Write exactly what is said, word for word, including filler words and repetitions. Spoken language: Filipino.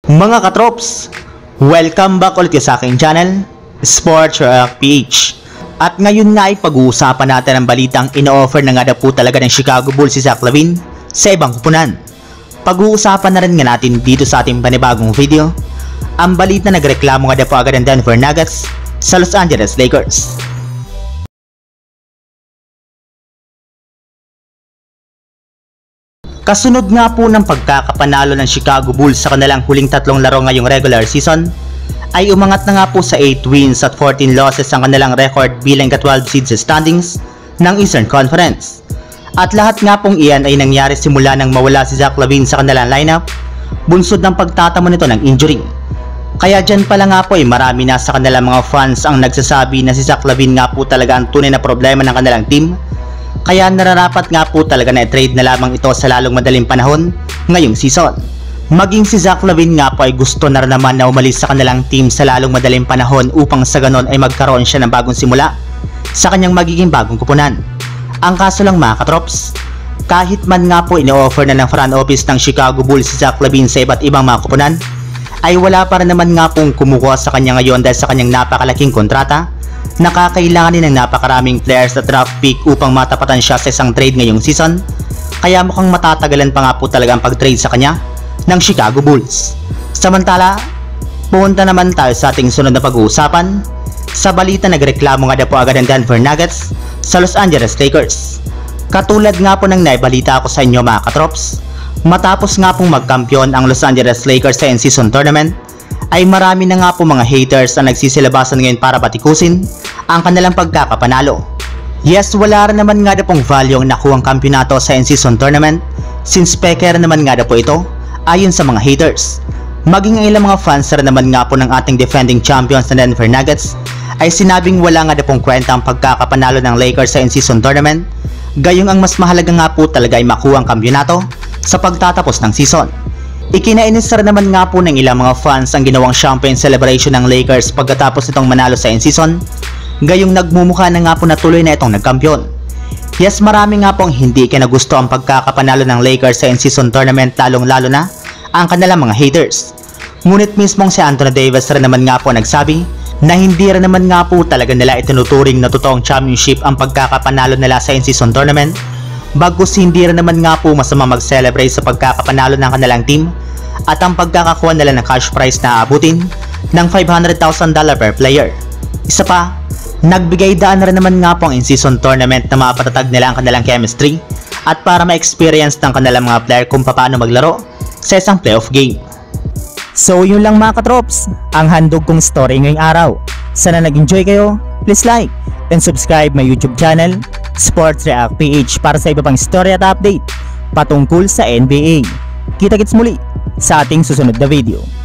Mga katrops, welcome back ulit sa aking channel, Sports React P H. At ngayon nga ay pag-uusapan natin ang balitang ino-offer na nga na po talaga ng Chicago Bulls si Zach LaVine sa ibang kupunan. Pag-uusapan na rin nga natin dito sa ating panibagong video ang balita na nagreklamo nga na po agad ng Denver Nuggets sa Los Angeles Lakers. Kasunod nga po ng pagkakapanalo ng Chicago Bulls sa kanilang huling tatlong laro ngayong regular season, ay umangat na nga po sa eight wins at fourteen losses ang kanilang record bilang ka-twelve seed sa standings ng Eastern Conference. At lahat nga pong iyan ay nangyari simula nang mawala si Zach LaVine sa kanilang lineup, bunsod ng pagtatamo nito ng injury. Kaya dyan pala nga po ay marami na sa kanilang mga fans ang nagsasabi na si Zach LaVine nga po talaga ang tunay na problema ng kanilang team. Kaya nararapat nga po talaga na i-trade na lamang ito sa lalong madaling panahon ngayong season. Maging si Zach LaVine nga po ay gusto na naman na umalis sa kanilang team sa lalong madaling panahon upang sa ganon ay magkaroon siya ng bagong simula sa kanyang magiging bagong kupunan. Ang kaso lang mga katrops, kahit man nga po ino-offer na ng front office ng Chicago Bulls si Zach LaVine sa iba't ibang mga kupunan, ay wala pa rin naman nga pong kumukuha sa kanya ngayon dahil sa kanyang napakalaking kontrata. Nakakailangan din ng napakaraming players at draft pick upang matapatan siya sa isang trade ngayong season, kaya mukhang matatagalan pa nga po talaga ang pag-trade sa kanya ng Chicago Bulls. Samantala, punta naman tayo sa ating sunod na pag-uusapan sa balita nagreklamo nga na po agad ng Denver Nuggets sa Los Angeles Lakers. Katulad nga po ng naibalita ko sa inyo mga katrops, matapos nga pong magkampiyon ang Los Angeles Lakers sa in-season tournament, ay marami na nga po mga haters na nagsisilabasan ngayon para batikusin ang kanilang pagkakapanalo. Yes, wala rin naman nga na pong value ang nakuhang kampyonato sa in-season tournament since peker naman nga na po ito ayon sa mga haters. Maging ang ilang mga fans rin naman nga po ng ating defending champions na Denver Nuggets ay sinabing wala nga na pong kwenta ang pagkakapanalo ng Lakers sa in-season tournament, gayong ang mas mahalaga nga po talaga ay makuha ang kampyonato sa pagtatapos ng season. Ikinainis rin naman nga po ng ilang mga fans ang ginawang champagne celebration ng Lakers pagkatapos itong manalo sa in-season, gayong nagmumukha na nga po na tuloy na itong nagkampiyon. Yes, marami nga pong hindi kinagusto ang pagkakapanalo ng Lakers sa in-season tournament, lalong lalo na ang kanilang mga haters. Ngunit mismong si Anthony Davis rin naman nga po nagsabi na hindi rin naman nga po talaga nila itinuturing na totoong championship ang pagkakapanalo nila sa in-season tournament, bagkus hindi rin naman nga po masama mag-celebrate sa pagkakapanalo ng kanilang team at ang pagkakakuha nila ng cash prize na aabutin ng five hundred thousand dollars per player. Isa pa, nagbigay daan na rin naman nga po ang in-season tournament na mapatatag nila ang kanilang chemistry at para ma-experience ng kanilang mga player kung paano maglaro sa isang playoff game. So yun lang mga katrops, ang handog kong story ngayong araw. Sana nag-enjoy kayo, please like and subscribe my YouTube channel, Sports React P H, para sa iba pang story at update patungkol sa N B A. Kita-kits muli sa ating susunod na video.